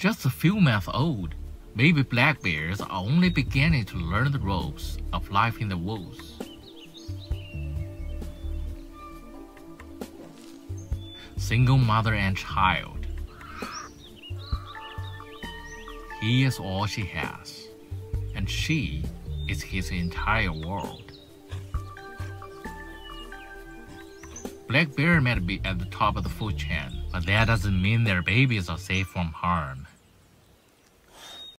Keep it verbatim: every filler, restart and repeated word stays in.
Just a few months old, baby black bears are only beginning to learn the ropes of life in the woods. Single mother and child. He is all she has, and she is his entire world. Black bear might be at the top of the food chain, but that doesn't mean their babies are safe from harm.